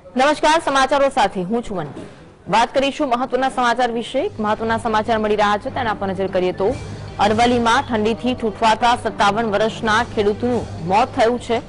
નમસ્કાર, સમાચારો સાથે હું છું વંટી। વાત કરીશું મહત્વના સમાચાર વિશે। મહત્વના સમાચાર મળી રહ્યા છે તેના પર નજર કરીએ તો અરવલ્લીમાં ઠંડીથી ઠૂઠવાતા 57 વર્ષના ખેડૂતનું મોત થયું છે।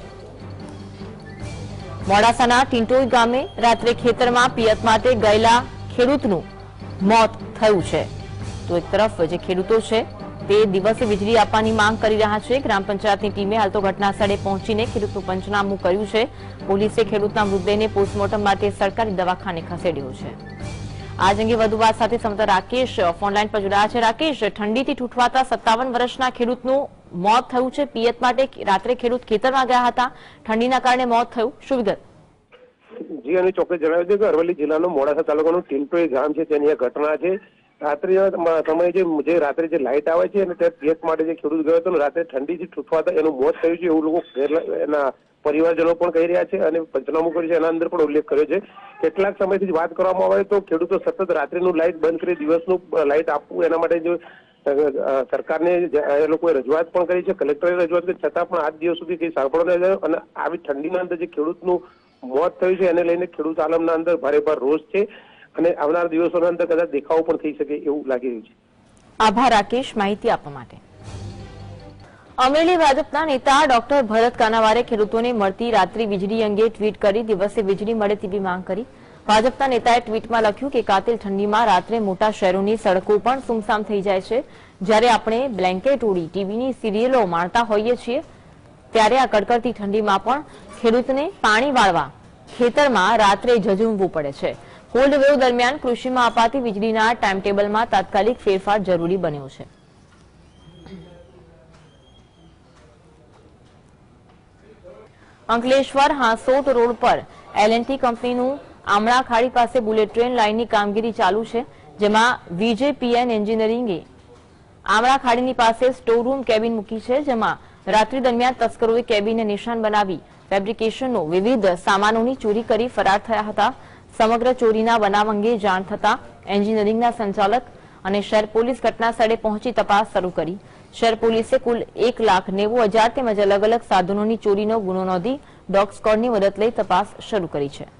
મોડાસાના ટિંટોઈ ગામે રાત્રે ખેતરમાં પિયત માટે ગયેલા ખેડૂતનું મોત થયું છે। તો એક તરફ જે ખેડૂતો છે તે દિવસે વીજળી આપવાની માંગ કરી રહ્યા છે। ગ્રામ પંચાયતની ટીમે હાલ તો ઘટના સ્થળે પહોંચીને ખેડૂતનું પંચનામું કર્યું છે। પોલીસે ખેડૂતના મૃતદેહને પોસ્ટમોર્ટમ માટે સરકારી દવાખાને ખસેડ્યો છે। આજ અંગે વધુ વાત સાથે સંવાદદાતા રાકેશ ફોનલાઈન પર જોડાયા છે। રાકેશ, ઠંડીથી ઠૂઠવાતા 57 વર્ષના ખેડૂતનું મોત થયું છે। પિયત માટે રાત્રે ખેડૂત ખેતરમાં ગયા હતા, ઠંડીના કારણે મોત થયું, શું વિગત? જી અને ચોક્કસ જણાવી દઉં કે અરવલ્લી જિલ્લાનું મોડાસા તાલુકાનું ટિંટોઈ ગામ છે તેની આ ઘટના છે। રાત્રે સમયે જે રાત્રે જે લાઇટ આવે છે અને તે પિયત માટે જે ખેડૂત ગયો હતો રાત્રે ઠંડીથી ઠૂઠવાતા એનું મોત થયું છે એવું લોકો એના પરિવારજનો પણ કહી રહ્યા છે અને પંચનામું કર્યું છે। એના અંદર પણ ઉલ્લેખ કર્યો છે। કેટલાક સમયથી વાત કરવામાં આવે તો ખેડૂતો સતત રાત્રિનું લાઇટ બંધ કરી દિવસનું લાઇટ આપવું એના માટે જો સરકારને એ લોકોએ રજૂઆત પણ કરી છે, કલેક્ટરે રજૂઆત કરી, છતાં પણ આજ દિવસ સુધી કંઈ સાંભળવા નહીં આવ્યું અને આવી ઠંડીના અંદર જે ખેડૂતનું મોત થયું છે એને લઈને ખેડૂત આલમના અંદર ભારે રોષ છે અને આવનાર દિવસોના અંદર કદાચ દેખાવો પણ થઈ શકે એવું લાગી રહ્યું છે। આભાર રાકેશ, માહિતી આપવા માટે। અમરેલી ભાજપના નેતા ડોક્ટર ભરત કાનાવારે ખેડૂતોને મળતી રાત્રિ વીજળી અંગે ટ્વીટ કરી દિવસે વીજળી મળે તેવી માંગ કરી। ભાજપના નેતાએ ટ્વીટમાં લખ્યું કે કાતિલ ઠંડીમાં રાત્રે મોટા શહેરોની સડકો પણ સુમસામ થઈ જાય છે। જ્યારે આપણે બ્લેન્કેટ ઓઢી ટીવીની સિરિયલો માણતા હોઈએ છીએ ત્યારે આ કડકડતી ઠંડીમાં પણ ખેડૂતને પાણી વાળવા ખેતરમાં રાત્રે ઝઝૂમવું પડે છે। કોલ્ડ વેવ દરમિયાન કૃષિમાં અપાતી વીજળીના ટાઈમ ટેબલમાં તાત્કાલિક ફેરફાર જરૂરી બન્યો છે। અંકલેશ્વર હાંસોટ રોડ પર L&T કંપનીનું આમળા ખાડી પાસે બુલેટ ટ્રેન લાઇનની કામગીરી ચાલુ છે, જેમાં VJPN એન્જિનિયરિંગે આમળા ખાડીની પાસે સ્ટોરરૂમ કેબિન મૂકી છે, જેમાં રાત્રિ દરમિયાન તસ્કરોએ કેબિનને નિશાન બનાવી ફેબ્રિકેશનનો વિવિધ સામાનોની ચોરી કરી ફરાર થયા હતા। સમગ્ર ચોરીના બનાવ અંગે જાણ થતા એન્જિનિયરિંગના સંચાલક અને શહેર પોલીસ ઘટના સ્થળે પહોંચી તપાસ શરૂ કરી। શહેર પોલીસે કુલ 1,90,000 તેમજ અલગ અલગ સાધનોની ચોરીનો ગુનો નોંધી ડોગ સ્ક્વોડની મદદ લઈ તપાસ શરૂ કરી છે।